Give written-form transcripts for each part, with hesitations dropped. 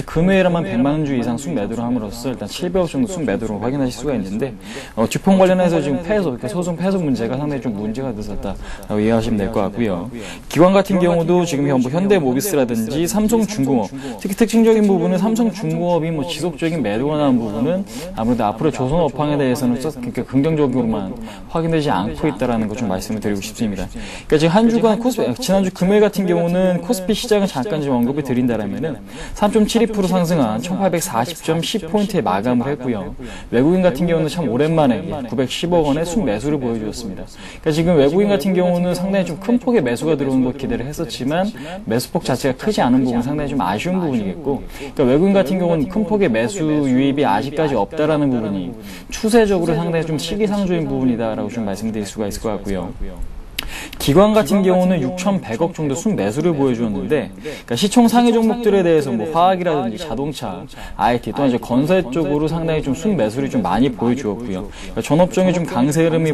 금요일에만 100만 주 이상 순매도를 함으로써 일단 700억 정도 순매도를 확인하실 수가 있는데 주봉 관련해서 지금 소송 패소 문제가 상당히 좀 문제가 됐었다라고 이해하시면 될 것 같고요. 기관 같은 경우도 지금 현대모비스라든지 삼성중공업, 특히 특징적인 부분은 삼성중공업이 지속적인 매도가 나온 부분은 아무래도 앞으로 조선업황에 대해서는 그러니까 긍정적으로만 확인되지 않고 있다라는 거 좀 말씀을 드리고 싶습니다. 그러니까 지금 한 주간 지난주 금요일 같은 경우는 코스피 시장을 잠깐 좀 언급을 드린다라면은 3.72% 상승한 1840.10포인트에 마감을 했고요. 외국인 같은 경우는 참 오랜만에 910억 원의 순매수를 보여주었습니다. 그러니까 지금 외국인 같은 경우는 상당히 좀 큰 폭의 매수가 들어오는 것 기대를 했었지만 매수폭 자체가 크지 않은 부분은 상당히 좀 아쉬운 부분이겠고, 그러니까 외국인 같은 경우는 큰 폭의 매수 유입이 아직까지 없다라는 부분이 추세적으로 상당히 좀 시기상조인 부분이다라고 좀 말씀드릴 수가 있을 것 같고요. 기관 같은 경우는 6,100억 정도 순매수를 보여주었는데, 그러니까 시총 상위 종목들에 대해서 화학이라든지 자동차, IT 또는 이제 건설 쪽으로 상당히 좀 순매수를 좀 많이 보여주었고요. 그러니까 전업종이 좀 강세 흐름을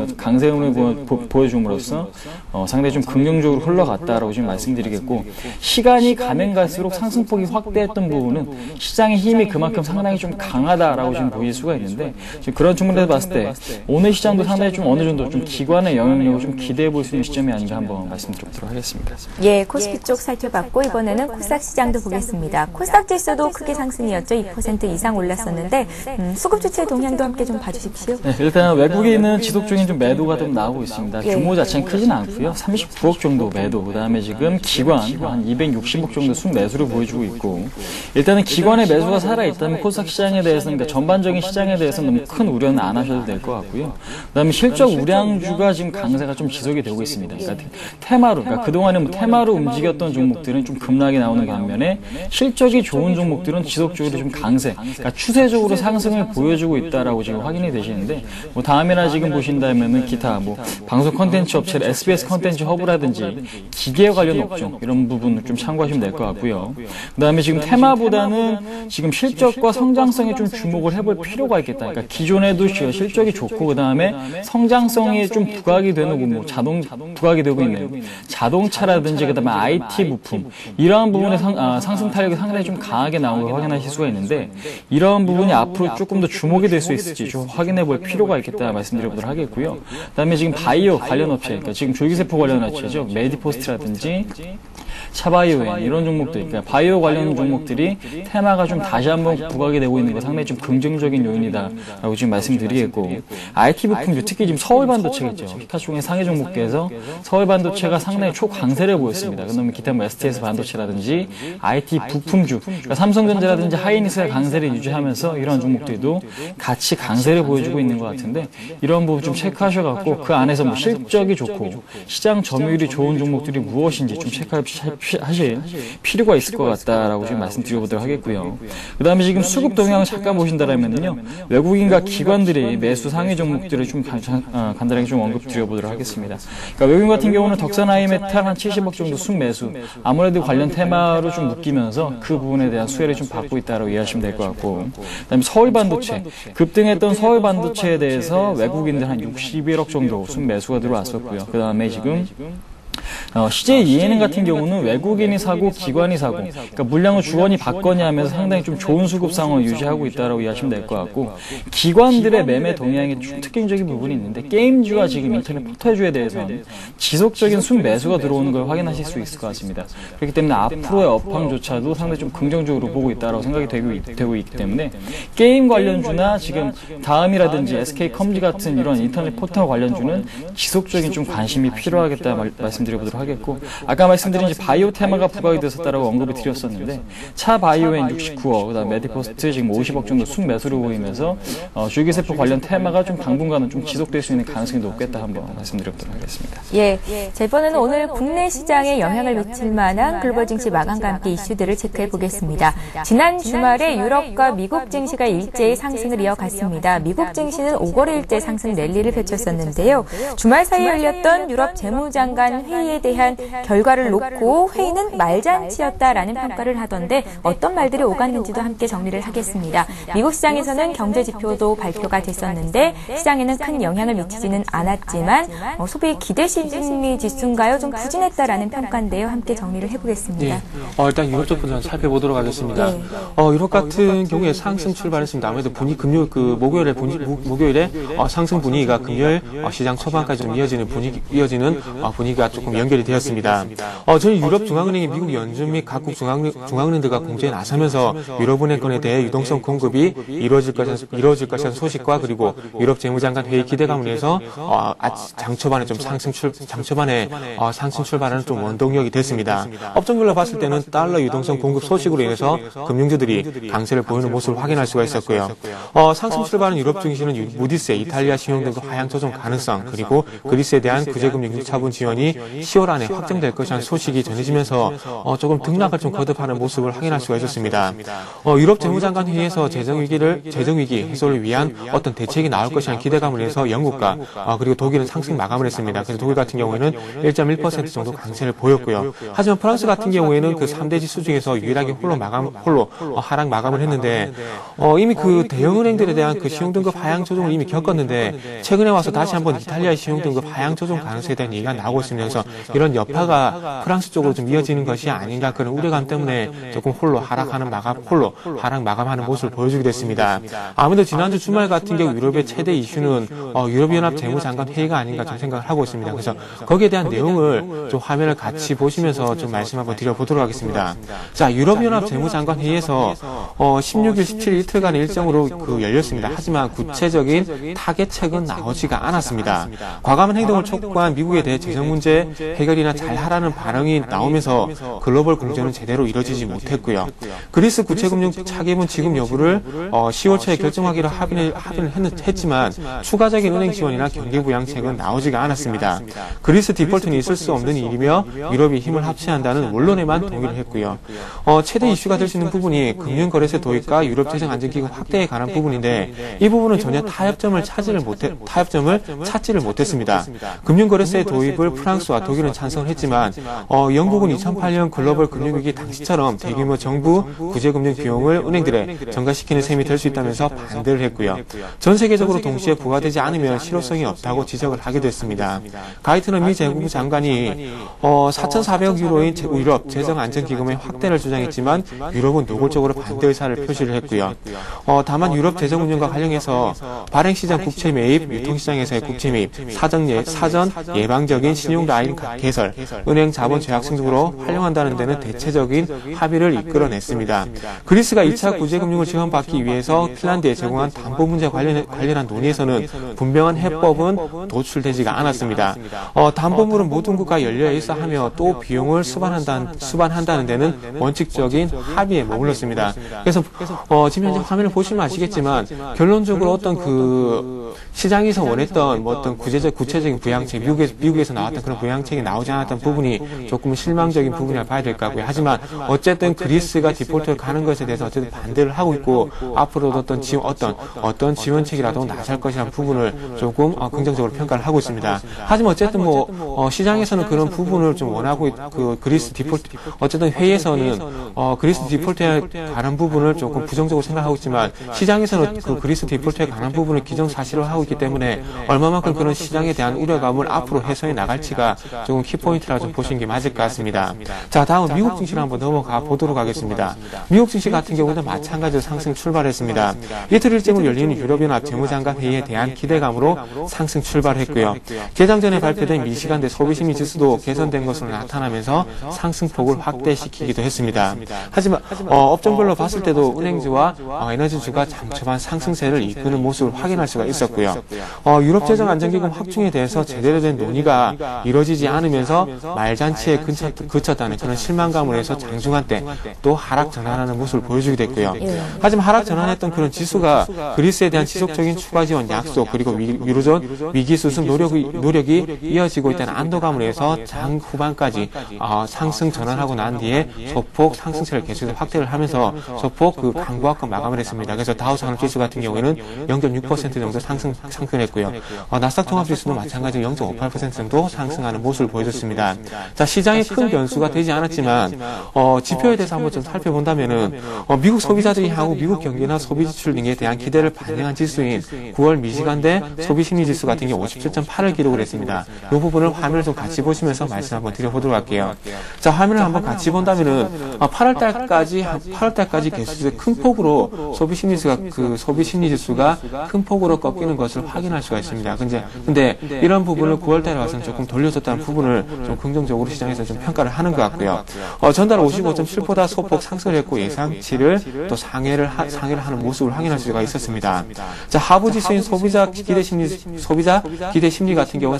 보여줌으로써 상당히 좀 긍정적으로 흘러갔다라고 지금 말씀드리겠고, 시간이 가면 갈수록 상승폭이 확대했던 부분은 시장의 힘이 그만큼 상당히 좀 강하다라고 지금 보일 수가 있는데, 지금 그런 측면에서 봤을 때 오늘 시장도 상당히 좀 어느 정도 좀 기관의 영향력을 좀 기대해 볼 수 있는 시점이 아닌가 한번 말씀드리도록 하겠습니다. 예, 코스피 쪽 살펴봤고 이번에는 코스닥 시장도 보겠습니다. 코스닥 지수도 크게 상승이었죠. 2% 이상 올랐었는데 수급 주체 동향도 함께 좀 봐주십시오. 네, 일단 외국인은 지속적인 좀 매도가 좀 나오고 있습니다. 예. 규모 자체는 크진 않고요. 39억 정도 매도, 그다음에 지금 기관 한 260억 정도 순매수를 보여주고 있고, 일단은 기관의 매수가 살아있다면 코스닥 시장에 대해서는, 그러니까 전반적인 시장에 대해서는 너무 큰 우려는 안 하셔도 될 것 같고요. 그다음에 실적 우량주가 지금 강세가 좀 지속이 되고 있습니다. 그러니까 테마로, 그러니까 그동안에 테마로 움직였던 종목들은 좀 급락이 나오는 반면에 실적이 좋은 종목들은 지속적으로 좀 강세, 그러니까 추세적으로 상승을 보여주고 있다라고 지금 확인이 되시는데, 다음에나 지금 보신다면은 기타 방송 컨텐츠 업체 SBS 컨텐츠 허브라든지 기계 관련 업종 이런 부분을 좀 참고하시면 될 것 같고요. 그다음에 지금 테마보다는 지금 실적과 성장성에 좀 주목을 해볼 필요가 있겠다. 그러니까 기존에도 실적이 좋고 그다음에 성장성이 좀 부각이 되는 부각이 되고 있네요. 자동차라든지 그다음에 IT 부품 이러한 부분의 상승 탄력이 상당히 좀 강하게 나온 걸 확인하실 수가 있는데, 이러한 부분이 앞으로 조금 더 주목이 될 수 있을지 좀 확인해 볼 필요가 있겠다 말씀드려보도록 하겠고요. 그다음에 지금 바이오 관련 업체, 그러니까 지금 줄기세포 관련 업체죠. 메디포스트라든지 차바이오엔 이런 종목들, 그러니까 바이오 관련 종목들이 테마가 좀 다시 한번 부각이 되고 있는 거 상당히 좀 긍정적인 요인이다라고 지금 말씀드리겠고, IT 부품, 특히 지금 서울반도체겠죠. 히카총의 상위 종목에서 서울반도체가 상당히 초강세를 보였습니다. 그다음에 기타 STS 반도체라든지 IT 부품주, 그러니까 삼성전자라든지 하이닉스가 강세를 유지하면서 이런 종목들도 같이 강세를 보여주고 있는 것 같은데, 이런 부분 좀 체크하셔갖고 그 안에서 실적이 좋고 시장 점유율이 좋은 종목들이 무엇인지 좀 체크하실 필요가 있을 것 같다라고 지금 말씀드려보도록 하겠고요. 그 다음에 지금 수급 동향을 잠깐 보신다면요, 외국인과 기관들이 매수 상위 종목들을 좀 간단하게 좀 언급드려보도록 하겠습니다. 그러니까 외국인 같은 경우는 덕산 아이메탈 한 70억 정도 순매수, 아무래도 관련 테마로 좀 묶이면서 그 부분에 대한 수혜를 좀 받고 있다고 이해하시면 될 것 같고, 그다음에 서울반도체 급등했던 서울반도체에 대해서 외국인들 한 61억 정도 순매수가 들어왔었고요. 그 다음에 지금 CJ ENM 같은 경우는 외국인이 사고 기관이 사고, 그러니까 물량을 주거니 받거니 하면서 상당히 좀 좋은 수급 상황을 유지하고 있다고 이해하시면 될 것 같고, 기관들의 매매 동향이 좀 특징적인 부분이 있는데, 게임주와 지금 인터넷 포털주에 대해서는 지속적인 순매수가 들어오는 걸 확인하실 수 있을 것 같습니다. 그렇기 때문에 앞으로의 업황조차도 상당히 좀 긍정적으로 보고 있다고 생각이 되고 있기 때문에 게임 관련주나 지금 다음이라든지 SK컴지 같은 이런 인터넷 포털 관련주는 지속적인 좀 관심이 필요하겠다 말씀드려보도록 하겠고, 아까 말씀드린 바이오 테마가 부각이 됐었다라고 언급을 드렸었는데, 차 바이오엔 69억, 그다음 메디포스트 지금 50억 정도 순매수를 보이면서 줄기세포 관련 테마가 좀 당분간은 좀 지속될 수 있는 가능성이 높겠다 한번 말씀드려보도록 하겠습니다. 예, 자, 이번에는 오늘 국내 시장에 영향을 미칠 만한 글로벌 증시 마감과 함께 이슈들을 체크해 보겠습니다. 지난 주말에 유럽과 미국 증시가 일제히 상승을 이어갔습니다. 미국 증시는 5거래일째 상승 랠리를 펼쳤었는데요. 주말 사이에 열렸던 유럽 재무장관 회의에 회의에 대한 결과를 놓고 회의는 말잔치였다라는 평가를 하던데 어떤 말들이 오갔는지도 함께 정리를 하겠습니다. 미국 시장에서는 경제 지표도 발표가 됐었는데 시장에는 큰 영향을 미치지는 않았지만 소비 기대 심리 지수인가요? 좀 부진했다라는 평가인데요. 함께 정리를 해보겠습니다. 네. 일단 유럽 쪽부터 살펴보도록 하겠습니다. 네. 유럽 같은 경우에 상승 출발했습니다. 아무래도 목요일에 상승 분위기가 금요일 시장 초반까지 좀 이어지는 분위기가 조금 연결이 되었습니다. 저는 유럽 중앙은행이 미국 연준 및 각국 중앙은행들과 공조에 나서면서 유로은행권에 대해 유동성 공급이 이루어질 것이라는 소식과 그리고 유럽 재무장관 회의 기대감을 위해서 장 초반에 상승 출발하는 좀 원동력이 됐습니다. 업종별로 봤을 때는 달러 유동성 공급 소식으로 인해서 금융주들이 강세를 보이는 모습을 확인할 수가 있었고요. 상승 출발한 유럽 증시는 무디스의 이탈리아 신용등급 하향 조정 가능성 그리고 그리스에 대한 구제금융 1차분 지원이 10월 안에 확정될 것이라는 소식이 전해지면서 조금 등락을 좀 거듭하는 모습을 확인할 수가 있었습니다. 유럽 재무장관 회의에서 재정위기 해소를 위한 어떤 대책이 나올 것이라는 기대감을 해서 영국과 그리고 독일은 상승 마감을 했습니다. 그래서 독일 같은 경우에는 1.1% 정도 강세를 보였고요. 하지만 프랑스 같은 경우에는 그 3대 지수 중에서 유일하게 홀로 하락 마감을 했는데 이미 그 대형은행들에 대한 그 신용등급 하향 조정을 이미 겪었는데 최근에 와서 다시 한번 이탈리아의 신용등급 하향 조정 가능성에 대한 얘기가 나오고 있습니다. 그래서 이런 여파가 프랑스 쪽으로 좀 이어지는 것이 아닌가 그런 우려감 때문에 조금 하락 마감하는 모습을 보여주게 됐습니다. 아무래도 지난주 주말 같은 경우 유럽의 최대 이슈는 유럽연합 재무장관 회의가 아닌가 좀 생각을 하고 있습니다. 그래서 거기에 대한 내용을 좀 화면을 같이 보시면서 좀 말씀 한번 드려보도록 하겠습니다. 자, 유럽연합 재무장관 회의에서 16일, 17일 이틀간의 일정으로 열렸습니다. 하지만 구체적인 타겟책은 나오지가 않았습니다. 과감한 행동을 촉구한 미국에 대해 재정 문제 해결이나 잘하라는 반응이 나오면서 글로벌 공조는 제대로 이뤄지지 못했고요. 그리스 구체금융 차기분 지급 여부를 10월 초에 결정하기로 합의를 했지만 추가적인 은행 지원이나 경기 부양책은 나오지가 않았습니다. 그리스 디폴트는 있을 수 없는 일이며 유럽이 힘을 합쳐야 한다는 원론에만 동의를 했고요. 최대 이슈가 될 수 있는 부분이 금융거래세 도입과 유럽 재정 안정기금 확대에 관한 부분인데 이 부분은 전혀 타협점을 찾지를 못했습니다. 금융거래세 도입을 프랑스와 독일은 찬성을 했지만 영국은 2008년 글로벌 금융위기 당시처럼 대규모 정부 구제금융 비용을 은행들에 전가시키는 셈이 될 수 있다면서 반대를 했고요. 전 세계적으로 동시에 부과되지 않으면 실효성이 없다고 지적을 하게 됐습니다. 가이트너 미 재무부 장관이 4,400억 유로인 유럽 재정 안정기금의 확대를 주장했지만 유럽은 노골적으로 반대 의사를 표시를 했고요. 다만 유럽 재정 운영과 관련해서 발행시장 국채 매입, 유통시장에서의 국채 매입, 사전 예방적인 신용 라인 개설, 은행 자본 죄악성 등으로 활용한다는 데는 대체적인 합의를 이끌어냈습니다. 그리스가 2차 구제금융을 지원받기 위해서 핀란드에 제공한 담보 문제 관련한 논의에서는 분명한 해법은 도출되지가 않았습니다. 담보물은 모든 국가가 열려 있어 하며 또 비용을 수반한다는 데는 원칙적인 합의에 머물렀습니다. 그래서 지금 현재 화면을 보시면 아시겠지만 결론적으로 어떤 시장에서 원했던 어떤 구체적인 부양책, 미국에서 나왔던 그런 부양책이 나오지 않았던 부분이 조금 실망적인 부분이라 봐야 될 것 같고요. 하지만 어쨌든 그리스가 디폴트를 가는 것에 대해서 어쨌든 반대를 하고 있고 앞으로도 어떤 지원책이라도 나설 것이라는 부분을 조금 긍정적으로 평가를 하고 있습니다. 하지만 어쨌든 시장에서는 그런 부분을 좀 원하고 그리스 디폴트 어쨌든 회의에서는 그리스 디폴트에 관한 부분을 조금 부정적으로 생각하고 있지만 시장에서는 그 그리스 디폴트에 관한 부분을 기정사실로 하고 있기 때문에 얼마만큼 그런 시장에 대한 우려감을 앞으로 해소해 나갈지가 조금 키포인트라고 좀 보시는 게 맞을 것 같습니다. 자, 다음은 미국 증시로 한번 넘어가 보도록 하겠습니다. 미국 증시 같은 경우는 마찬가지로 상승 출발했습니다. 이틀 일정으로 열리는 유럽연합 재무장관 회의에 대한 기대감으로 상승 출발했고요. 개장 전에 발표된 미시간대 소비심리 지수도 개선된 것으로 나타나면서 상승폭을 확대시키기도 했습니다. 하지만 업종별로 봤을 때도 은행주와 에너지주가 장초반 상승세를 이끄는 모습을 확인할 수가 있었고요. 유럽 재정 안정기금 확충에 대해서 제대로 된 논의가 이루어지지 않으면서 말잔치에 그쳤다는 그런 실망감을 해서 장중한 때 또 하락 전환하는 모습을 보여주게 됐고요. 하지만 하락 전환했던 그런 지수가 그리스에 대한 지속적인 추가 지원 약속 그리고 유로존 위기 수습 노력이 이어지고 있다는 안도감을 해서 장 후반까지 상승 전환하고 난 뒤에 소폭 상승세를 계속해서 확대를 하면서 소폭 강보합권 마감을 했습니다. 그래서 다우산업 지수 같은 경우에는 0.6% 정도 상승했고요. 나스닥 종합지수도 마찬가지로 0.58% 정도 상승하는 모습을 보여줬습니다. 자, 시장에 큰 변수가 되지 않았지만 지표에 대해서 한번 좀 살펴본다면은 미국 소비자들이 향후 미국 경기나 소비 지출 등에 대한 기대를 반영한 지수인 9월 미시간대 소비 심리 지수 같은 경우 57.8을 기록을 했습니다. 이 부분을 화면을 좀 같이 보시면서 말씀 한번 드려보도록 할게요. 자, 화면을 한번 같이 본다면은 8월달까지 계속해서 큰 폭으로 소비 심리 지수가 큰 폭으로 꺾이는 것을 확인할 수가 있습니다. 근데 이런 부분을 9월달에 와서는 조금 돌려줬다는 부분을 좀 긍정적으로 시장에서 좀 평가를 하는 것 같고요. 전달 55.7보다 소폭 상승을 했고 예상치를 또 상회를 하는 모습을 확인할 수가 있었습니다. 자, 하부 지수인 소비자 기대 심리 같은 경우는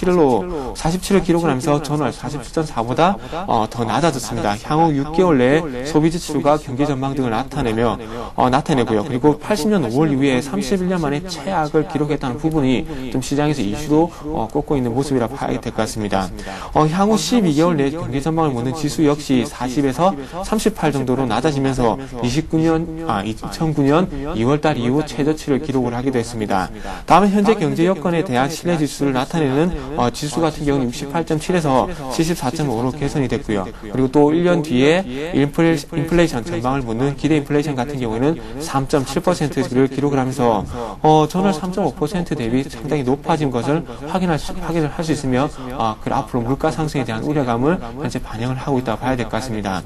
47을 기록을 하면서 전월 47.4보다 더 낮아졌습니다. 향후 6개월 내에 소비 지출과 경기 전망 등을 나타내고요. 그리고 80년 5월 이후에 31년 만에 최악을 기록했다는 부분이 좀 시장에서 이슈로 꼽고 있는 모습이라 봐야 될 것 같습니다. 향후 12개월 내 경기 전망을 묻는 지수 역시 40에서 38 정도로 낮아지면서 2009년 2월달 이후 최저치를 기록을 하기도 했습니다. 다음은 현재 경제 여건에 대한 신뢰 지수를 나타내는 지수 같은 경우는 68.7에서 74.5로 개선이 됐고요. 그리고 또 1년 뒤에 인플레이션 전망을 묻는 기대 인플레이션 같은 경우에는 3.7%를 기록을 하면서 전월 3.5% 대비 상당히 높아진 것을 확인을 할 수 있으며 앞으로 물가 상승에 대한 우려감을 현재 반영을 하고 있다고 봐야 될 것 같습니다.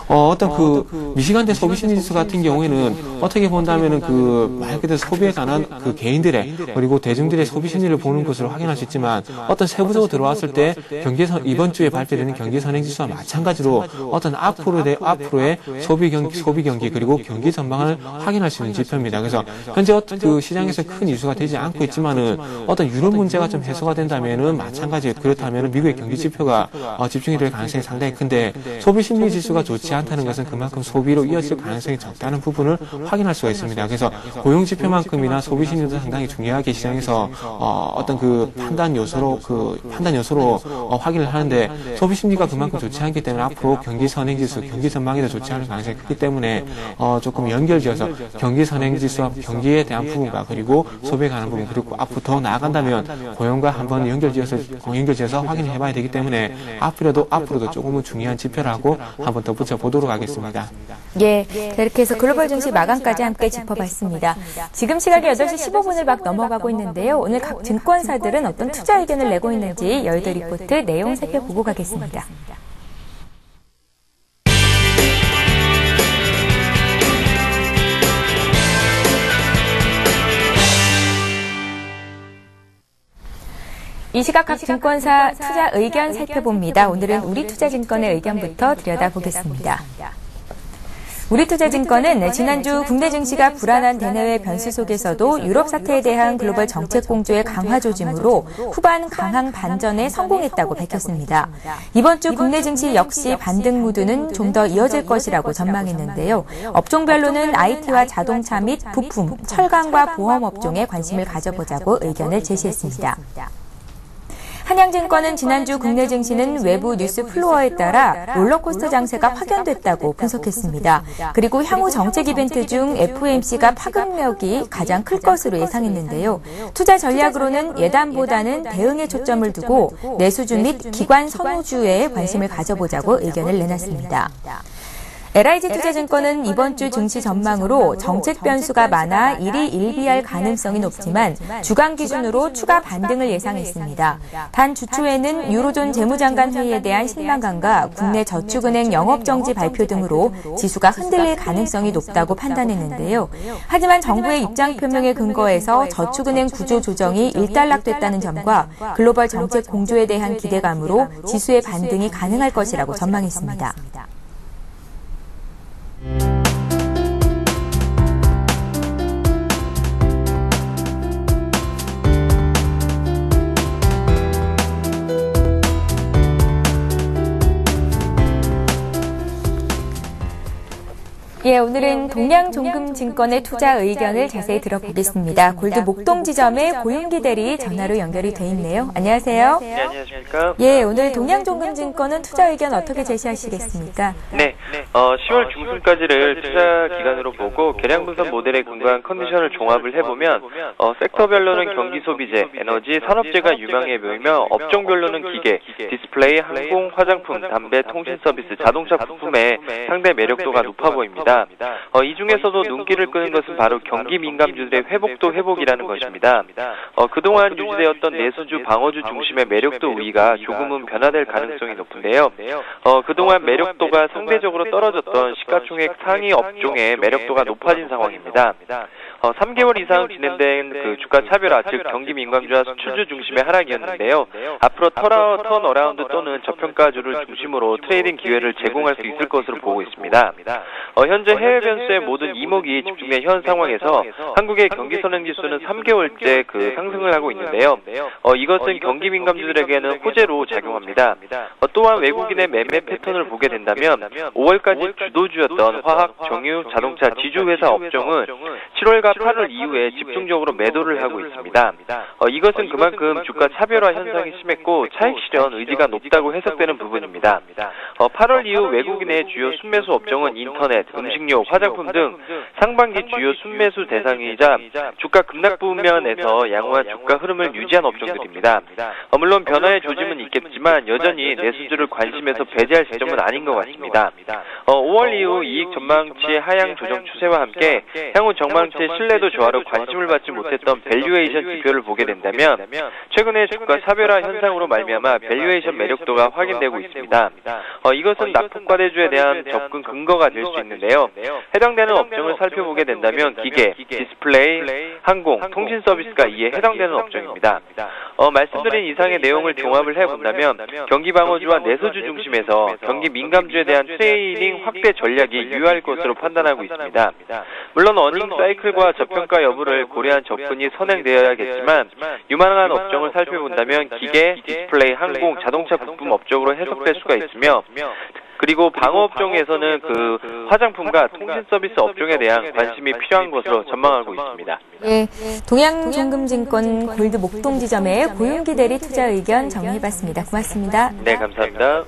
미시간대 소비 심리 지수 같은 경우에는 어떻게 본다면은 말 그대로 소비에 관한 개인들의 그리고 대중들의 소비 심리를 보는 것으로 확인할 수 있지만 어떤 세부적으로 들어왔을 때 이번 주에 발표되는 경기 선행 지수와 마찬가지로 어떤 앞으로의 소비 경기 그리고 경기 전망을 확인할 수 있는 지표입니다. 그래서 현재 시장에서 큰 이슈가 되지 않고 있지만은 어떤 유럽 문제가 좀 해소가 된다면은 마찬가지 그렇다면은 미국의 경기 지표가 집중이 될 가능성이 상당히 큰데 소비 심리 지수가 좋지 않다는 것은 그만큼 소비로 이어질 가능성이 적다는 부분을 확인할 수가 있습니다. 그래서 고용 지표만큼이나 소비 심리도 상당히 중요하게 시장에서 어떤 판단 요소로 확인을 하는데 소비 심리가 그만큼 좋지 않기 때문에 앞으로 경기 선행 지수, 경기 전망이 더 좋지 않을 가능성이 크기 때문에 조금 연결지어서 경기 선행 지수와 경기에 대한 부분과 그리고 소비에 관한 부분 그리고 앞으로 더 나아간다면 고용과 한번 연결지어서 확인을 해봐야 되기 때문에 앞으로도 조금은 중요한 지표라고 한번 더 붙여보도록 하겠습니다. 예, 이렇게 해서 글로벌 증시 마감까지 함께 짚어봤습니다. 지금 시각이 8시 15분을 막 넘어가고 있는데요. 오늘 각 증권사들은 어떤 투자 의견을 내고 있는지 여의도 리포트 내용 살펴보고 가겠습니다. 이 시각 각 증권사 투자 의견 살펴봅니다. 오늘은 우리투자증권의 의견부터 들여다보겠습니다. 우리투자증권은 지난주 국내 증시가 불안한 대내외 변수 속에서도 유럽 사태에 대한 글로벌 정책 공조의 강화 조짐으로 후반 강한 반전에 성공했다고 밝혔습니다. 이번 주 국내 증시 역시 반등 무드는 좀 더 이어질 것이라고 전망했는데요. 업종별로는 IT와 자동차 및 부품, 철강과 보험 업종에 관심을 가져보자고 의견을 제시했습니다. 한양증권은 지난주 국내 증시는 외부 뉴스 플로어에 따라 롤러코스터 장세가 확연됐다고 분석했습니다. 그리고 향후 정책 이벤트 중 FOMC가 파급력이 가장 클 것으로 예상했는데요. 투자 전략으로는 예단보다는 대응에 초점을 두고 내수주 및 기관 선호주에 관심을 가져보자고 의견을 내놨습니다. LIG투자증권은 이번 주 증시 전망으로 정책 변수가 많아 일이 일비할 가능성이 높지만 주간 기준으로 추가 반등을 예상했습니다. 단 주초에는 유로존 재무장관 회의에 대한 실망감과 국내 저축은행 영업정지 발표 등으로 지수가 흔들릴 가능성이 높다고 판단했는데요. 하지만 정부의 입장 표명에 근거해서 저축은행 구조 조정이 일단락됐다는 점과 글로벌 정책 공조에 대한 기대감으로 지수의 반등이 가능할 것이라고 전망했습니다. 예, 오늘은 동양종금증권의 투자 의견을 자세히 들어보겠습니다. 골드 목동 지점의 고윤기 대리 전화로 연결이 돼 있네요. 안녕하세요. 네, 안녕하십니까. 예, 오늘 동양종금증권은 투자 의견 어떻게 제시하시겠습니까? 네, 10월 중순까지를 투자 기간으로 보고 계량 분석 모델에 근거한 컨디션을 종합을 해보면 섹터별로는 경기 소비재, 에너지, 산업재가 유망해 보이며 업종별로는 기계, 디스플레이, 항공, 화장품, 담배, 통신 서비스, 자동차 부품의 상대 매력도가 높아 보입니다. 이 중에서도 눈길을 끄는 것은 바로 경기 민감주들의 회복도 회복이라는 것입니다. 그동안 유지되었던 내수주, 방어주 중심의 매력도 우위가 조금은 변화될 가능성이 높은데요. 그동안 매력도가 상대적으로 떨어졌던 시가총액 상위 업종의 매력도가 높아진 상황입니다. 3개월 이상 진행된 그 주가 차별화, 즉 경기 민감주와 수출주 중심의 하락이었는데요. 앞으로 턴어라운드 또는 저평가주를 중심으로 트레이딩 기회를 제공할 수 있을 것으로 보고 있습니다. 현재 해외 변수의 모든 이목이 집중된 현 상황에서 한국의 경기 선행지수는 3개월째 그 상승을 하고 있는데요. 이것은 경기 민감주들에게는 호재로 작용합니다. 또한 외국인의 매매 패턴을 보게 된다면 5월까지 주도주였던 화학, 정유, 자동차, 지주회사 업종은 7월과 8월 이후에 집중적으로 매도를 하고 있습니다. 이것은 그만큼 주가 차별화 현상이 심했고 차익 실현 의지가 높다고 해석되는 부분입니다. 8월 이후 외국인의 주요 순매수 업종은 인터넷, 음식료, 화장품 등 상반기 주요 순매수 대상이자 주가 급락 부면에서 양호한 주가 흐름을 유지한 업종들입니다. 물론 변화의 조짐은 있겠지만 여전히 내수주를 관심에서 배제할 시점은 아닌 것 같습니다. 5월 이후 이익 전망치의 하향 조정 추세와 함께 향후 전망치의 신뢰도 저하로 관심을 받지 못했던 밸류에이션 지표를 보게 된다면 최근의 주가 차별화 현상으로 말미암아 밸류에이션 매력도가 확인되고 있습니다. 이것은 낙폭과대주에 대한 접근 근거가 될 수 있는데요. 해당되는 업종을 살펴보게 된다면 기계, 디스플레이, 항공, 통신 서비스가 이에 해당되는 업종입니다. 말씀드린 이상의 내용을 종합을 해본다면 경기 방어주와 내수주 중심에서 경기 민감주에 대한 트레이딩 확대 전략이 유효할 것으로 판단하고 있습니다. 물론 어닝 사이클과 저평가 여부를 고려한 접근이 선행되어야겠지만 유망한 업종을 살펴본다면 기계, 디스플레이, 항공, 자동차 부품 업종으로 해석될 수가 있으며 그리고 방어업종에서는 그 화장품과 통신 서비스 업종에 대한 관심이 필요한 것으로 전망하고 있습니다. 예, 동양종금증권 골드 목동 지점의 고윤기 대리 투자 의견 정리해봤습니다. 고맙습니다. 네, 감사합니다.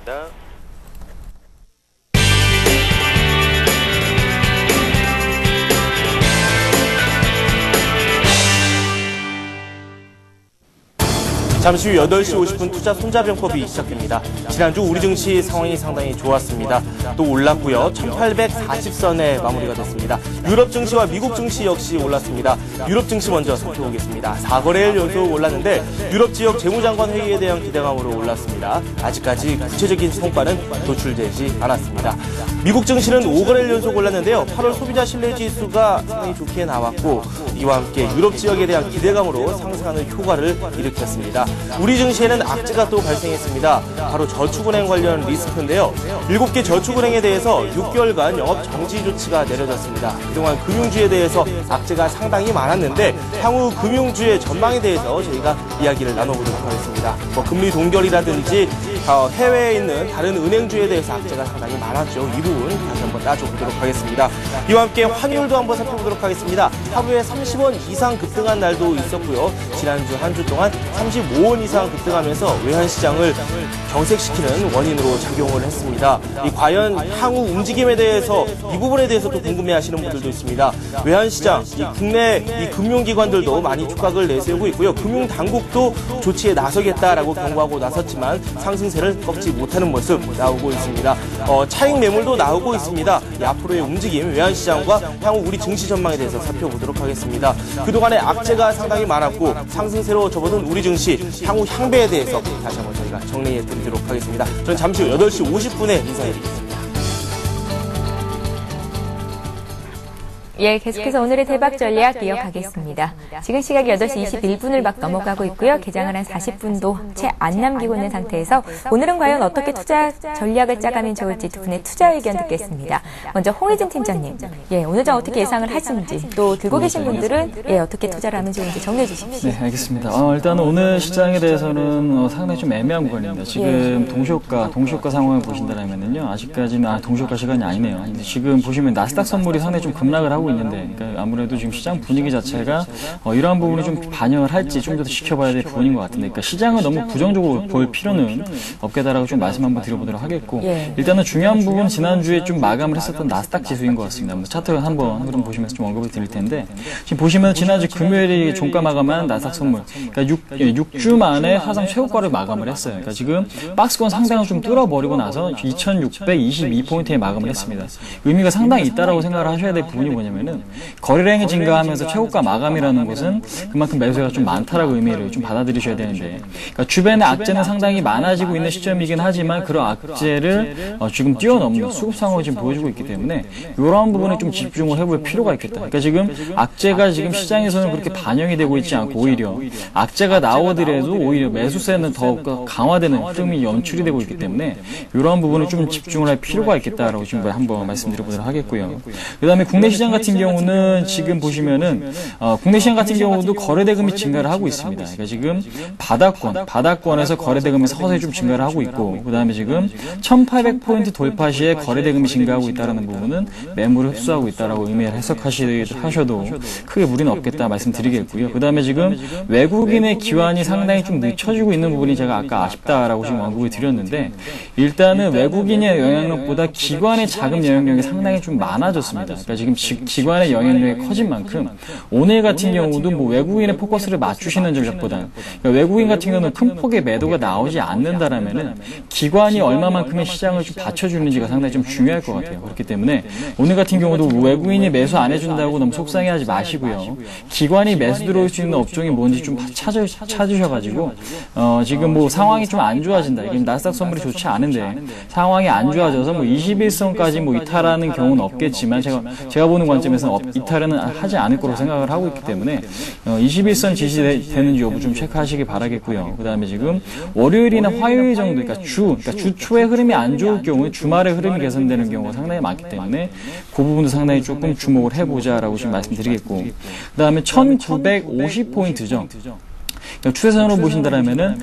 잠시 후 8시 50분 투자 손자병법이 시작됩니다. 지난주 우리 증시 상황이 상당히 좋았습니다. 또 올랐고요. 1840선에 마무리가 됐습니다. 유럽 증시와 미국 증시 역시 올랐습니다. 유럽 증시 먼저 살펴보겠습니다. 4거래일 연속 올랐는데 유럽 지역 재무장관 회의에 대한 기대감으로 올랐습니다. 아직까지 구체적인 성과는 도출되지 않았습니다. 미국 증시는 5거래일 연속 올랐는데요. 8월 소비자 신뢰지수가 상당히 좋게 나왔고 이와 함께 유럽 지역에 대한 기대감으로 상승하는 효과를 일으켰습니다. 우리 증시에는 악재가 또 발생했습니다. 바로 저축은행 관련 리스크인데요. 7개 저축은행에 대해서 6개월간 영업 정지 조치가 내려졌습니다. 그동안 금융주에 대해서 악재가 상당히 많았는데 향후 금융주의 전망에 대해서 저희가 이야기를 나눠보도록 하겠습니다. 금리 동결이라든지 해외에 있는 다른 은행주에 대해서 악재가 상당히 많았죠. 이 부분 다시 한번 따져보도록 하겠습니다. 이와 함께 환율도 한번 살펴보도록 하겠습니다. 하루에 30원 이상 급등한 날도 있었고요. 지난주 한 주 동안 35원 이상 급등하면서 외환시장을 경색시키는 원인으로 작용을 했습니다. 과연 향후 움직임에 대해서 이 부분에 대해서 또 궁금해하시는 분들도 있습니다. 외환시장, 국내 금융기관들도 많이 촉각을 내세우고 있고요. 금융당국도 조치에 나서겠다라고 경고하고 나섰지만 상승세를 꺾지 못하는 모습 나오고 있습니다. 차익 매물도 나오고 있습니다. 앞으로의 움직임, 외환시장과 향후 우리 증시 전망에 대해서 살펴보도록 하겠습니다. 그동안의 악재가 상당히 많았고 상승세로 접어든 우리 증시, 향후 향배에 대해서 다시 한번 저희가 정리해 드리도록 하겠습니다. 저는 잠시 후 8시 50분에 인사드리겠습니다. 예, 계속해서 오늘의 대박 전략 이어가겠습니다. 지금 시각 8시 21분을 막 넘어가고 있고요. 개장을 한 40분도 채 안 남기고 있는 상태에서 오늘은 과연 어떻게 투자 전략을 짜가면 좋을지 두 분의 투자 의견 듣겠습니다. 먼저 홍희진 팀장님, 예, 오늘 좀 어떻게 예상을 하시는지, 또 들고 계신 분들은 예, 어떻게 투자를 하면 좋은지 정리해 주십시오. 네, 알겠습니다. 일단은 오늘 시장에 대해서는 상당히 좀 애매한 구간입니다. 지금 동시효과 상황을 보신다면은요, 아직까지는 동시효과 시간이 아니네요. 근데 지금 보시면 나스닥 선물이 상당히 좀 급락을 하고 있는데, 그러니까 아무래도 지금 시장 분위기 자체가 이러한 부분이 좀 반영을 할지 좀 더 지켜봐야 될 부분인 것 같은데, 그러니까 시장을 너무 부정적으로 볼 필요는 없겠다라고 좀 말씀 한번 드려보도록 하겠고, 일단은 중요한 부분은 지난주에 좀 마감을 했었던 나스닥 지수인 것 같습니다. 차트 한번 흐름 보시면서 좀 언급을 드릴 텐데, 지금 보시면 지난주 금요일이 종가 마감한 나스닥 선물, 그러니까 6주 만에 사상 최고가를 마감을 했어요. 그러니까 지금 박스권 상단을 좀 뚫어버리고 나서 2622포인트에 마감을 했습니다. 의미가 상당히 있다라고 생각을 하셔야 될 부분이 뭐냐면은, 거래량이 증가하면서 최고가 마감이라는 것은 그만큼 매수가 좀 많다라고 의미를 좀 받아들이셔야 되는데, 그러니까 주변에 악재는 상당히 많아지고 있는 시점이긴 하지만 그런 악재를 지금 뛰어넘는 수급 상황을 지금 보여주고 있기 때문에 이러한 부분에 좀 집중을 해볼 필요가 있겠다. 그러니까 지금 악재가 지금 시장에서는 그렇게 반영이 되고 있지 않고 오히려 악재가 나오더라도 오히려 매수세는 더 강화되는 흐름이 연출이 되고 있기 때문에 이러한 부분을 좀 집중을 할 필요가 있겠다라고 지금 한번 말씀드려보도록 하겠고요. 그 다음에 국내 시장 같은 경우는 지금 보시면은 국내 시장 같은 경우도 거래대금이 증가를 하고 있습니다. 그러니까 지금 바닥권에서 거래대금이 서서히 좀 증가를 하고 있고, 그 다음에 지금 1800포인트 돌파 시에 거래대금이 증가하고 있다는 부분은 매물을 흡수하고 있다라고 의미를 해석하셔도 크게 무리는 없겠다 말씀드리겠고요. 그 다음에 지금 외국인의 기환이 상당히 좀 늦춰지고 있는 부분이 제가 아까 아쉽다라고 지금 언급을 드렸는데, 일단은 외국인의 영향력보다 기관의 자금 영향력이 상당히 좀 많아졌습니다. 그러니까 지금 기관의 영향력이 커진 만큼 오늘 같은 경우도 뭐 외국인의 포커스를 맞추시는 전략보다, 그러니까 외국인 같은 경우는 큰 폭의 매도가 나오지 않는다라면은 기관이 얼마만큼의 시장을 좀 받쳐주는지가 상당히 좀 중요할 것 같아요. 그렇기 때문에 오늘 같은 경우도 외국인이 매수 안 해준다고 너무 속상해하지 마시고요. 기관이 매수 들어올 수 있는 업종이 뭔지 좀 찾으셔가지고 지금 뭐 상황이 좀 안 좋아진다. 이게 나스닥 선물이 좋지 않은데 상황이 안 좋아져서 뭐 21선까지 뭐 이탈하는 경우는 없겠지만 제가 보는 관점에서는 이탈은 하지 않을 거로 생각을 하고 있기 때문에 21선 지지되는지 여부 좀 체크하시기 바라겠고요. 그 다음에 지금 월요일이나 화요일 정도, 그러니까 주 초의 흐름이 안 좋을 경우에 주말의 흐름이 개선되는 경우가 상당히 많기 때문에 그 부분도 상당히 조금 주목을 해보자라고 지금 말씀드리겠고, 그 다음에 1950포인트죠. 추세선으로 보신다면은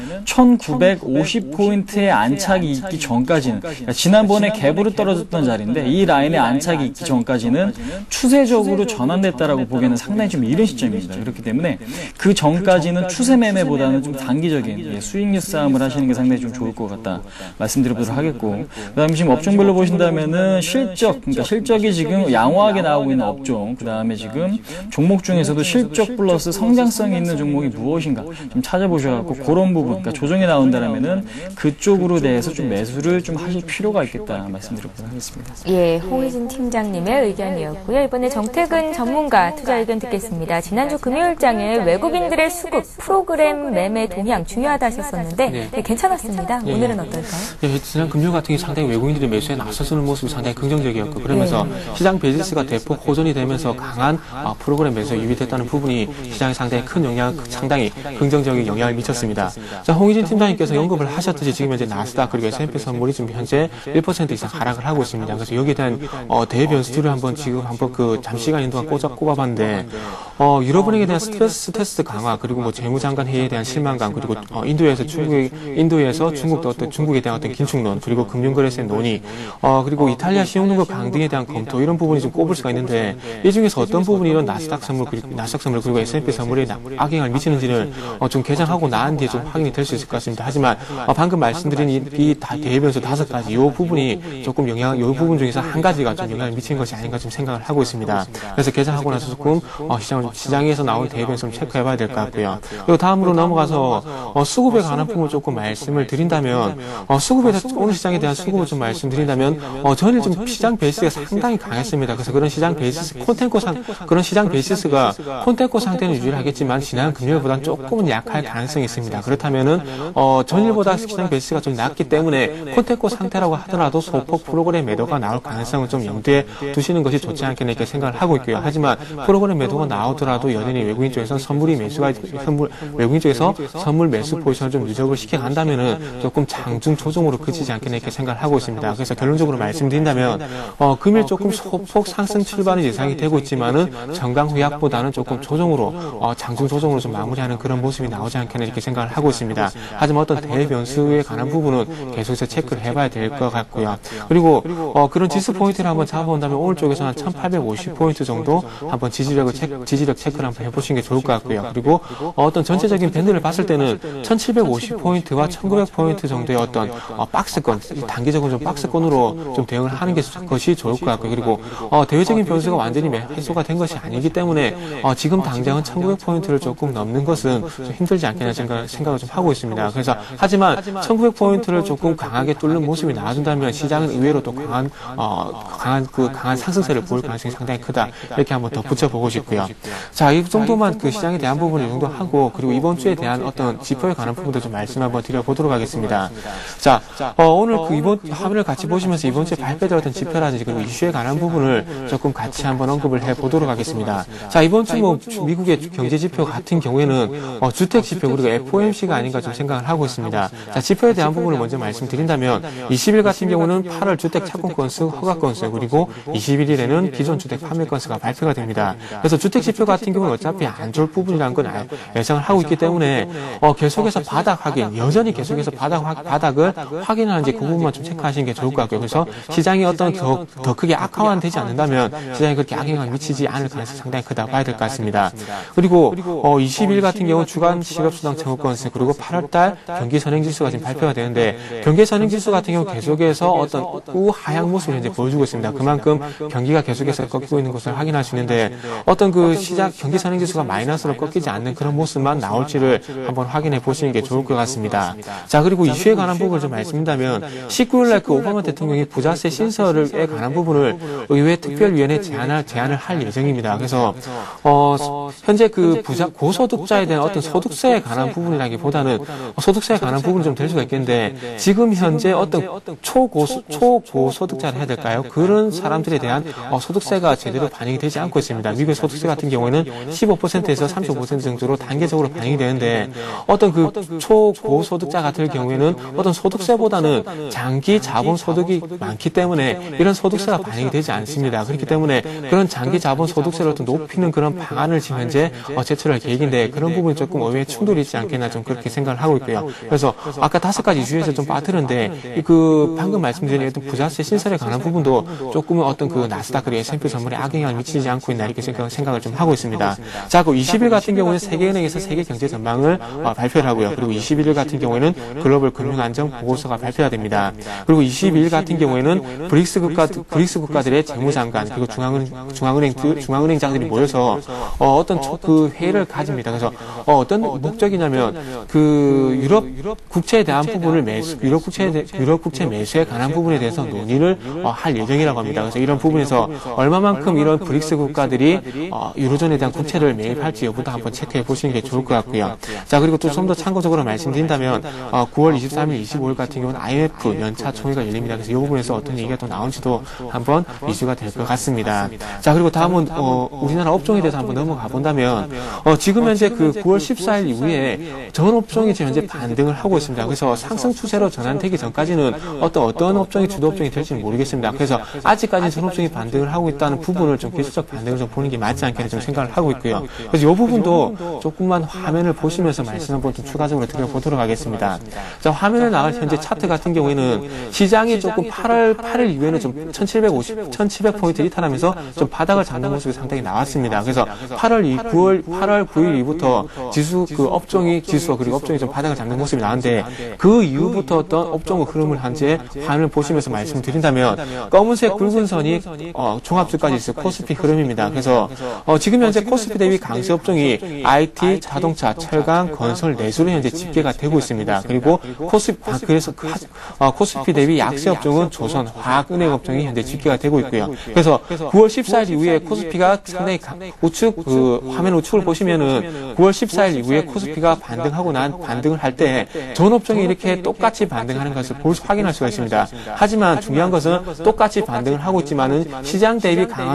1950포인트의 안착이 있기 전까지는, 그러니까 지난번에 갭으로 떨어졌던 자리인데 이 라인에 안착이 있기 전까지는 추세적으로 전환됐다라고 보기에는 상당히 좀 이른 시점입니다. 그렇기 때문에 그 전까지는 추세 매매보다는 좀 단기적인 수익률 싸움을 하시는 게 상당히 좀 좋을 것 같다 말씀드려보도록 하겠고, 그다음에 지금 업종별로 보신다면은 그러니까 실적이 지금 양호하게 나오고 있는 업종, 그다음에 지금 종목 중에서도 실적 플러스 성장성이 있는 종목이 무엇인가 좀 찾아보셔갖고 그런 부분, 그러니까 조정이 나온다면은 그쪽으로 대해서 좀 매수를 좀 하실 필요가 있겠다 말씀드리도록 하겠습니다. 예, 홍희진 팀장님의 의견이었고요. 이번에 정태근 전문가 투자 의견 듣겠습니다. 지난주 금요일장에 외국인들의 수급 프로그램 매매 동향 중요하다 하셨었는데 네, 괜찮았습니다. 오늘은 어떨까요? 네, 지난 금요일 같은 경우 상당히 외국인들이 매수에 나서서는 모습이 상당히 긍정적이었고, 그러면서 시장 베이시스가 대폭 호전이 되면서 강한 프로그램 매수에 유입됐다는 부분이 시장에 상당히 큰 영향, 상당히 긍정적인 영향을 미쳤습니다. 자, 홍희진 팀장님께서 언급을 하셨듯이 지금 현재 나스닥 그리고 S&P 선물이 지금 현재 1% 이상 하락을 하고 있습니다. 그래서 여기에 대한 대변수들을 한번 잠시간 동안 꼽아봤는데, 유럽은행에 대한 스트레스 테스트 강화, 그리고 뭐 재무장관 회의에 대한 실망감, 그리고 인도에서 중국에 대한 어떤 긴축론, 그리고 금융거래세 논의, 그리고 이탈리아 신용등급 강등에 대한 검토, 이런 부분이 좀 꼽을 수가 있는데, 이 중에서 어떤 부분이 이런 나스닥 선물 그리고 S&P 선물에 악영향을 미치는지를 좀 개장하고 나은 뒤에 좀 확인이 될 수 있을 것 같습니다. 하지만 방금 말씀드린 이 대변수 5가지, 이 부분이 조금 이 부분 중에서 한 가지가 좀 영향을 미치는 것이 아닌가 좀 생각을 하고 있습니다. 그래서 개장하고 나서 조금 시장에서 나온 대변수를 체크해봐야 될 것 같고요. 그리고 다음으로 넘어가서 수급에 관한 부분을 조금 말씀을 드린다면, 오늘 시장에 대한 수급을 좀 말씀드린다면, 전일 좀 시장 베이스가 상당히 강했습니다. 그래서 그런 시장 베이시스가 콘텐코 상태는 유지를 하겠지만 지난 금요일보다는 조금은 약할 가능성이 있습니다. 그렇다면은 전일보다 시장 베이스가 좀 낮기 때문에 콘테코 상태라고 하더라도 소폭 프로그램 매도가 나올 가능성을 좀 염두에 두시는 것이 좋지 않겠나 이렇게 생각을 하고 있고요. 하지만 프로그램 매도가 나오더라도 여전히 외국인 쪽에서 외국인 쪽에서 선물 매수 포지션을 좀 누적을 시켜간다면은 조금 장중 조정으로 그치지 않겠나 이렇게 생각을 하고 있습니다. 그래서 결론적으로 말씀드린다면 금일 조금 소폭 상승 출발은 예상이 되고 있지만은 정강 후약보다는 조금 조정으로 장중 조정으로 좀 마무리하는 그런 모습이 나오지 않겠나 이렇게 생각을 하고 있습니다. 하지만 어떤 대변수에 관한 부분은 계속해서 체크를 해봐야 될 것 같고요. 그리고 그런 지수 포인트를 한번 잡아본다면 오늘 쪽에서 한 1850포인트 정도 한번 지지력 체크를 한번 해보시는 게 좋을 것 같고요. 그리고 어떤 전체적인 밴드를 봤을 때는 1750포인트와 1900포인트 정도의 어떤 박스권, 단기적으로 좀 박스권으로 좀 대응을 하는 것이 좋을 것 같고요. 그리고 대외적인 변수가 완전히 해소가 된 것이 아니기 때문에 지금 당장은 1900포인트를 조금 넘는 것은 좀 힘들지 않겠나 생각을 좀 하고 있습니다. 그래서 하지만 1900포인트를 조금 강하게 뚫는 모습이 나와준다면 시장은 의외로 또 강한 상승세를 보일 가능성이 상당히 크다. 이렇게 한번 더 붙여보고 싶고요. 자, 이 정도만 그 시장에 대한 부분을 이 정도 하고, 그리고 이번 주에 대한 어떤 지표에 관한 부분도 좀 말씀 한번 드려보도록 하겠습니다. 자, 오늘 그 이번 화면을 같이 보시면서 이번 주에 발표될 어떤 지표라든지 그리고 이슈에 관한 부분을 조금 같이 한번 언급을 해보도록 하겠습니다. 자, 이번 주 미국의 경제 지표 같은 경우에는 주택 지표 그리고 FOMC가 아닌가 좀 생각을 하고 있습니다. 자, 지표에 대한 부분을 먼저 말씀드린다면 20일 같은 경우는 8월 주택 착공 건수, 허가 건수, 그리고 21일에는 기존 주택 판매 건수가 발표가 됩니다. 그래서 주택 지표 같은 경우는 어차피 안 좋을 부분이라는 건 예상을 하고 있기 때문에 계속해서 바닥 확인, 여전히 계속해서 바닥을 확인하는지 그 부분만 좀 체크하시는 게 좋을 것 같고요. 그래서 시장이 어떤 더 크게 악화만 되지 않는다면 시장이 그렇게 악영향을 미치지 않을 가능성이 상당히 크다고 봐야 될 것 같습니다. 그리고 20일 같은 경우 주간 실업수당 청구 건수, 그리고 8월달 경기 선행지수가 지금 발표가 되는데, 경기 선행지수 같은 경우 계속해서 어떤 우하향 모습을 현재 보여주고 있습니다. 그만큼 경기가 계속해서 꺾이고 있는 것을 확인할 수 있는데, 어떤 그 시장 경기 선행지수가 마이너스로 꺾이지 않는 그런 모습만 나올지를 한번 확인해 보시는 게 좋을 것 같습니다. 자, 그리고 이슈에 관한 부분을 좀 말씀드린다면 19일날 그 오바마 대통령이 부자세 신설에 관한 부분을 의회 특별위원회에 제안을 할 예정입니다. 그래서 현재 그 고소득자에 대한 어떤 소득세에 관한 부분이라기보다는 소득세에 관한 부분이 좀 될 수가 있겠는데, 지금 현재 어떤 초고소득자를 해야 될까요? 그런 사람들에 대한 소득세가 제대로 반영이 되지 않고 있습니다. 미국의 소득세 같은 경우에는 15%에서 35% 정도로 단계적으로 반영이 되는데, 어떤 그 초고소득자 같은 경우에는 어떤 소득세보다는 장기 자본 소득이 많기 때문에 이런 소득세가 반영이 되지 않습니다. 그렇기 때문에 그런 장기 자본 소득세를 또 높이는 그런 방안을 지금 현재 제출할 계획인데, 그런 부분이 조금 의외에 충돌이 있지 않겠나 좀 그렇게 생각을 하고 있고요. 그래서 아까 5가지 이슈에서 좀 빠뜨는데, 그 방금 말씀드린 어떤 부자세 신설에 관한 부분도 조금은 어떤 그 나스닥 그리고 S&P 선물에 악영향을 미치지 않고 있나 이렇게 생각을 좀 하고 있습니다. 자, 그 20일 같은 경우는 세계은행에서 세계 경제 전망을 발표를 하고요. 그리고 21일 같은 경우에는 글로벌 금융안정 보고서가 발표가 됩니다. 그리고 22일 같은 경우에는 브릭스 국가들의 재무장관 그리고 중앙은행장들이 모여서 어떤 그 회의를 가집니다. 그래서 어떤 목적이냐면 그 유럽 국채에 대한 부분을 유럽 국채 매수에 관한 부분에 대해서 논의를 할 예정이라고 합니다. 그래서 이런 부분에서 얼마만큼 이런 브릭스 국가들이 유로존에 대한 국채를 매입할지 여부도 한번 체크해 보시는 게 좋을 것 같고요. 자, 그리고 또 좀 더 참고적으로 말씀드린다면 9월 23일, 25일 같은 경우는 IMF 연차 총회가 열립니다. 그래서 이 부분에서 어떤 얘기가 또 나온지도 한번 이슈가 될 것 같습니다. 자, 그리고 다음은 우리나라 업종에 대해서 한번 넘어가 본다면 지금 현재 그 9월 14일 이후에 전 업종이 지금 현재 반등을 하고 있습니다. 그래서 상승 추세로 전환되기 전까지는 어떤 업종이 주도 업종이 될지는 모르겠습니다. 그래서 아직까지는 전 업종이 반등을 하고 있다는 부분을 좀 기술적 반등을 좀 보는 게 맞지 않겠나 좀 생각을 하고 있고요. 그래서 이 부분도 조금만 화면을 보시면서 말씀 한번 좀 추가적으로 드려보도록 하겠습니다. 자, 화면에 나갈 현재 차트 같은 경우에는 시장이 조금 8월 이후에는 좀 1700포인트 이탈하면서 좀 바닥을 잡는 모습이 상당히 나왔습니다. 그래서 8월 9일 이후부터 지수와 그리고 업종이 좀 바닥을 잡는 모습이 나왔는데, 그 이후부터 어떤 업종의 흐름을 현재 화면을 보시면서 말씀드린다면 검은색 굵은 선이 종합주까지 있을 코스피 흐름입니다. 그래서 지금 현재 코스피 대비 강세 업종이 IT, 자동차, 철강, 건설, 내수로 현재 집계가 되고 있습니다. 그리고 코스피 대비 약세 업종은 조선, 화학, 은행 업종이 현재 집계가 되고 있고요. 그래서 9월 14일 이후에 코스피가 상당히 화면 우측을 보시면은 9월 14일 이후에 코스피가 반등을 할 때 전 업종이 이렇게 똑같이 반등하는 것을 확인할 수가 있습니다. 하지만 중요한 것은 똑같이 반등을 하고 있지만은 시장 대비 강한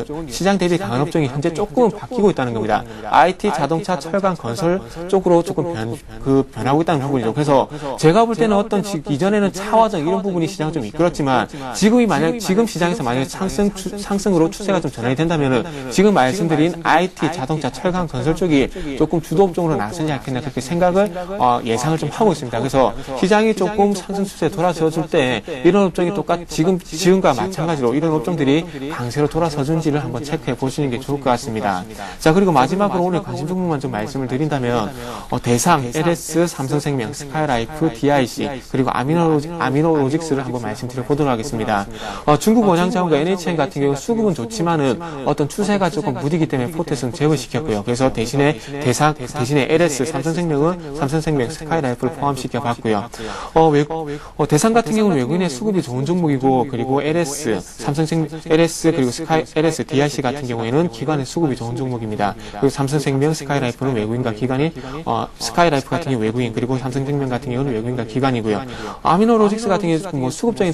업종이 현재 조금 바뀌고 있다는 겁니다. IT, 자동차, 철강, 건설 쪽으로 조금 변하고 있다는 부분이죠. 그래서 제가 볼 때는 이전에는 차화정 이런 부분이 시장을 좀 이끌었지만 지금 시장에서 만약에 상승으로 추세가 좀 전환이 된다면은 지금 말씀드린 IT, 자동차, 철강, 건설 쪽이 조금 주도 업종으로 나서지 않겠나 그렇게 예상을 좀 하고 있습니다. 그래서 시장이 조금 상승 추세에 돌아서줄 때 이런 업종이 지금과 마찬가지로 이런 업종들이 강세로 돌아서준지를 한번 체크해 보시는 게 좋을 것 같습니다. 자, 그리고 마지막으로 오늘 관심 종목만 좀 말씀을 드린다면 대상, LS, 삼성생명, 스카이라이프, DIC 그리고 아미노로직스를 한번 말씀드려 보도록 하겠습니다. 중국 원양자원과 NHN 같은 경우 수급은 좋지만은 어떤 추세가 조금 무디기 때문에 포트에서는 제거시켰고요. 그래서 대신에 LS, 삼성생명, 스카이라이프를 포함시켜 봤고요. 대상 같은 경우는 외국인의 수급이 좋은 종목이고 그리고 LS 그리고 LS, DIC 같은 경우에는 기관의 수급이 좋은 종목입니다. 그리고 삼성생명, 스카이라이프는 외국인과 기관이 스카이라이프 같은 경우 외국인 그리고 삼성생명 같은 경우는 외국인과 기관이고요. 아미노로직스 같은 경우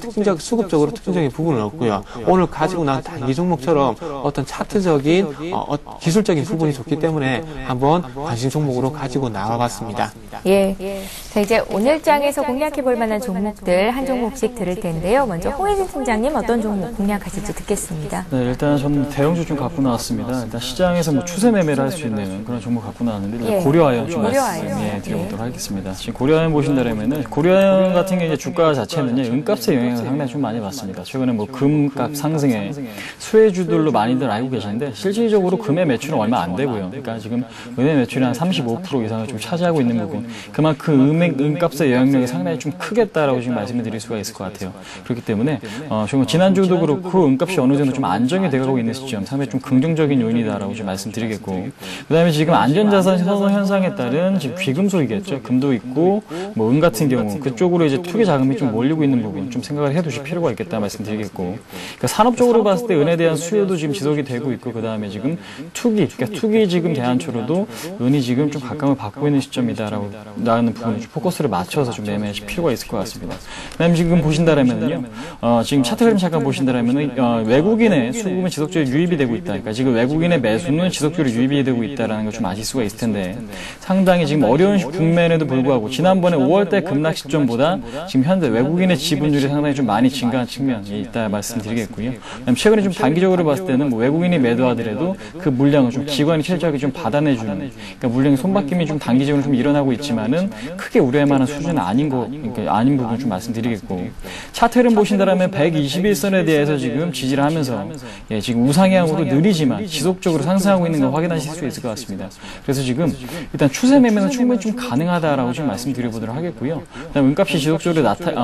수급적으로 특징적인 부분은 없고요. 오늘 가지고 나온 단기 종목처럼 어떤 차트적인 기술적인 부분이 좋기 때문에 한번 관심 종목으로 가지고 나와봤습니다. 예. 자, 이제 오늘 장에서 공략해 볼 만한 종목들 한 종목씩 들을 텐데요. 먼저 홍혜진 팀장님 어떤 종목 공략하실지 듣겠습니다. 네, 일단 저는 대형주 좀 갖고 나왔습니다. 일단 시장에서 추세 매매를 할 수 있는 그런 종목 갖고 나왔는데 고려아연 좀 드려보도록 하겠습니다. 지금 고려아연 보신다면은 고려아연 같은 게 이제 주가 자체는요 은값의 영향을 상당히 좀 많이 받습니다. 최근에 금값 상승에 수혜주들로 많이들 알고 계시는데 실질적으로 금의 매출은 얼마 안 되고요. 그러니까 지금 은의 매출이 한 35% 이상을 좀 차지하고 있는 부분. 그만큼 은값의 영향력이 상당히 좀 크겠다라고 지금 말씀을 드릴 수가 있을 것 같아요. 그렇기 때문에 지난주도 그렇고 은값이 어느 정도 좀 안정이 돼가고 있는 시점 상당히 좀 긍정적인 요인이다라고 좀 말씀드리겠고 그다음에 지금 안전자산 선호 현상에 따른 지금 귀금속이겠죠. 금도 있고 은 같은 경우 그쪽으로 이제 투기 자금이 좀 몰리고 있는 부분 좀 생각을 해두실 필요가 있겠다 말씀드리겠고 그러니까 산업적으로 봤을 때 은에 대한 수요도 지금 지속이 되고 있고 그다음에 지금 투기 지금 대안초로도 은이 지금 좀 각광을 받고 있는 시점이다라고 나는 부분을 좀 포커스를 맞춰서 좀 매매하실 필요가 있을 것 같습니다. 그다음에 지금 보신다라면은요 지금 차트 그림 잠깐 보신다라면은 외국인의 수급은 지속적으로 유입이 되고 있다. 그러니까 지금 외국인의 매수는 지속적으로 유입이 되고 있다라는 걸 좀 아실 수가 있을 텐데 상당히 지금 어려운 국면에도 불구하고 지난번에 5월달 급락 시점보다 지금 현재 외국인의 지분율이 상당히 좀 많이 증가한 측면이 있다 말씀드리겠고요. 최근에 좀 단기적으로 봤을 때는 외국인이 매도하더라도 그 물량을 좀 기관이 철저하게 좀 받아내주는 그러니까 물량의 손바뀜이 좀 단기적으로 좀 일어나고 있지만은 크게 우려할 만한 수준은 그러니까 아닌 부분 좀 말씀드리겠고 차트를 보신다라면 121선에 대해서 지금 지지를 하면서 지금 우상향으로 느리지만 지속적으로 상승하고 있는 걸 확인하실 수 있을 것 같습니다. 그래서 지금 일단 추세 매매는 충분히 좀 가능하다라고 지금 말씀드려보도록 하겠고요. 그다음 은값이 지속적으로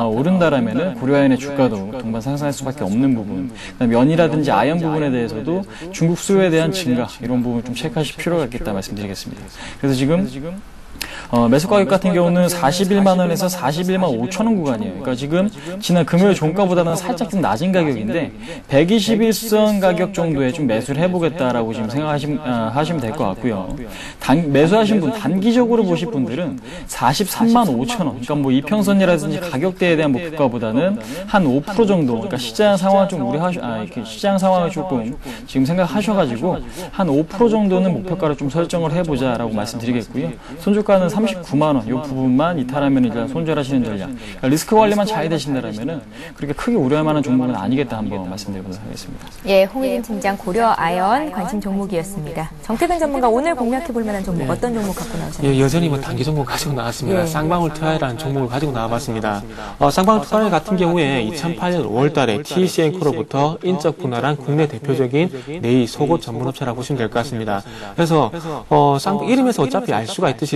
오른다라면은 고려아연의 주가도 동반 상승할 수밖에 없는 부분. 그다음 연이라든지 아연 부분에 대해서도 중국 수요에 대한 증가 이런 부분 좀 체크하실 필요가 있겠다 말씀드리겠습니다. 그래서 지금 매수 가격 같은 경우는 41만 원에서 41만 5천 원 구간이에요. 그러니까 지금 지난 금요일 종가보다는 살짝 좀 낮은 가격인데 121선 가격 정도에 좀 매수를 해보겠다라고 지금 생각하시면 될 것 같고요. 매수하신 분 단기적으로 보실 분들은 43만 5천 원. 그러니까 뭐 이평선이라든지 가격대에 대한 목표가보다는 한 5% 정도. 그러니까 시장 상황을 좀 시장 상황을 조금 지금 생각하셔가지고 한 5% 정도는 목표가를 좀 설정을 해보자라고 말씀드리겠고요. 손절가는 39만원, 이 부분만 이탈하면 일단 손절하시는 전략. 그러니까 리스크 관리만 잘 되신다라면은 그렇게 크게 우려할 만한 종목은 아니겠다 한번 말씀드리도록 하겠습니다. 예, 홍혜진 팀장 고려아연 관심 종목이었습니다. 정태근 전문가 오늘 공략해 볼 만한 종목 어떤 종목 갖고 나오셨나요? 예, 여전히 단기 종목 가지고 나왔습니다. 쌍방울투자라는 종목을 가지고 나와봤습니다. 쌍방울투자 같은 경우에 2008년 5월달에 TCN코로부터 인적 분할한 국내 대표적인 네이 속옷 전문업체라고 보시면 될 것 같습니다. 그래서 이름에서 어차피 알 수가 있듯이 쌍방울투자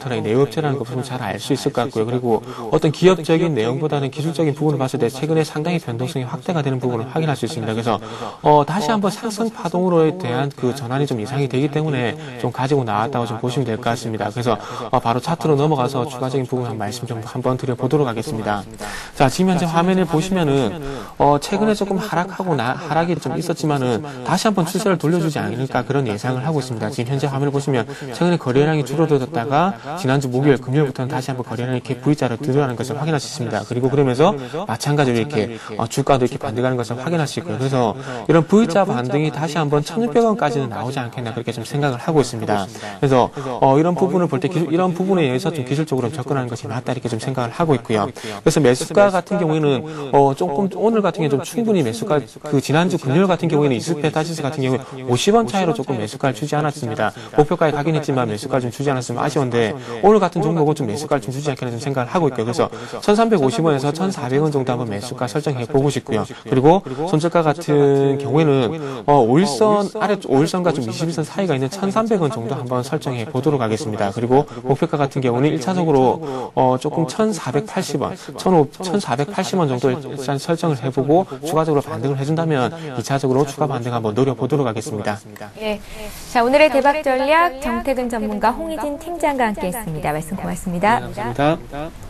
내용부터나 이 내업체라는 것을 잘 알 수 있을 것 같고요. 그리고 어떤 기업적인 내용보다는 기술적인 부분을 봤을 때 최근에 상당히 변동성이 확대가 되는 부분을 확인할 수 있습니다. 그래서 다시 한번 상승 파동으로에 대한 그 전환이 좀 예상이 되기 때문에 좀 가지고 나왔다고 좀 보시면 될 것 같습니다. 그래서 바로 차트로 넘어가서 추가적인 부분 한 말씀 좀 한번 드려보도록 하겠습니다. 자, 지금 현재 화면을 보시면은 최근에 조금 하락이 좀 있었지만은 다시 한번 추세를 돌려주지 않을까 그런 예상을 하고 있습니다. 지금 현재 화면을 보시면 최근에 거래량이 줄어들었다가 지난주 목요일, 금요일부터는 다시 한번 거래량이 이렇게 V자로 들어가는 것을 확인할 수 있습니다. 그리고 그러면서 마찬가지로 이렇게 주가도 이렇게 반등하는 것을 확인할 수 있고요. 그래서 이런 V자 반등이 다시 한번 1,600원까지는 나오지 않겠나 그렇게 좀 생각을 하고 있습니다. 그래서 이런 부분을 볼 때 이런 부분에 의해서 좀 기술적으로 접근하는 것이 맞다 이렇게 좀 생각을 하고 있고요. 그래서 매수가 같은 경우에는 조금 오늘 같은 경우에 좀 충분히 매수가 그 지난주 금요일 같은 경우에는 이스페타시스 같은 경우에 50원 차이로 조금 매수가를 주지 않았습니다. 목표가에 가긴 했지만 매수가를 좀 주지 않았으면 아쉬운데 오늘 같은 종목은 좀 매수가를 좀 주지 않겠나 좀 생각을 하고 있고요. 그래서 1,350원에서 1,400원 정도 한번 매수가 설정해 보고 싶고요. 그리고 손절가 같은 경우에는 5일선 아래 5일선과 좀 21선 사이가 있는 1,300원 정도 한번 설정해 보도록 하겠습니다. 그리고 목표가 같은 경우는 1차적으로 조금 1,480원, 1,480원 정도 일단 설정을 해보고 추가적으로 반등을 해준다면 2차적으로 추가 반등 한번 노려보도록 하겠습니다. 예. 자, 오늘의 대박 전략 정태근 전문가 홍희진 팀장과 함께했습니다. 말씀 고맙습니다. 감사합니다.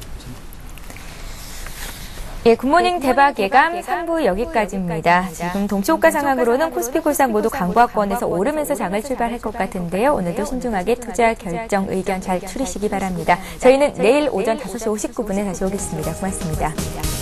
예, 굿모닝 대박 예감 3부 여기까지입니다. 지금 동시호가 상황으로는 코스피 코스닥 모두 강보합권에서 오르면서 장을 출발할 것 같은데요. 오늘도 신중하게 투자 결정 의견 잘 추리시기 바랍니다. 저희는 내일 오전 5시 59분에 다시 오겠습니다. 고맙습니다.